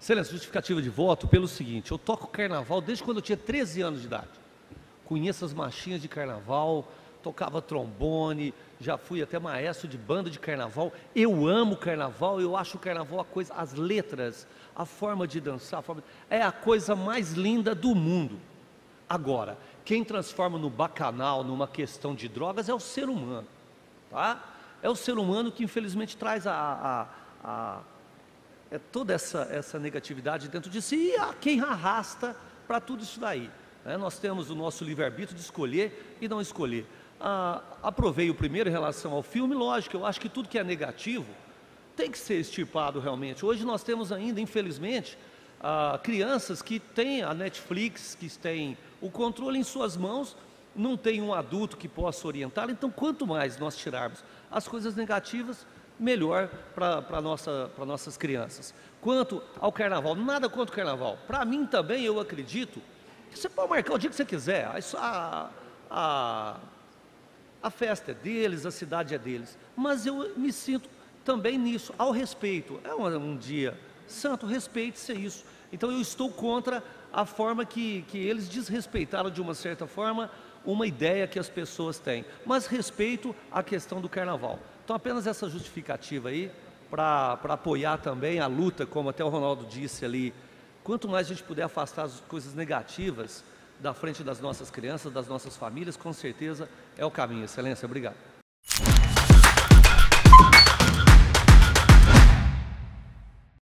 Excelência, justificativa de voto pelo seguinte: eu toco carnaval desde quando eu tinha 13 anos de idade. Conheço as marchinhas de carnaval, tocava trombone, já fui até maestro de banda de carnaval. Eu amo carnaval, eu acho o carnaval a coisa, as letras, a forma de dançar, é a coisa mais linda do mundo. Agora, quem transforma no bacanal, numa questão de drogas, é o ser humano, tá? É o ser humano que infelizmente traz toda essa negatividade dentro de si, e a quem arrasta para tudo isso daí. Nós temos o nosso livre-arbítrio de escolher e não escolher. Aprovei o primeiro em relação ao filme, lógico, eu acho que tudo que é negativo tem que ser extirpado realmente. Hoje nós temos ainda, infelizmente, crianças que têm a Netflix, que têm o controle em suas mãos, não tem um adulto que possa orientar. Então, quanto mais nós tirarmos as coisas negativas, melhor para nossas crianças. Quanto ao carnaval, nada contra o carnaval. Para mim também, eu acredito que você pode marcar o dia que você quiser. A festa é deles, a cidade é deles. Mas eu me sinto também nisso, ao respeito. É um dia santo, respeite-se isso. Então eu estou contra a forma que eles desrespeitaram de uma certa forma uma ideia que as pessoas têm. Mas respeito a questão do carnaval. Então apenas essa justificativa aí, para apoiar também a luta, como até o Ronaldo disse ali, quanto mais a gente puder afastar as coisas negativas da frente das nossas crianças, das nossas famílias, com certeza é o caminho. Excelência, obrigado.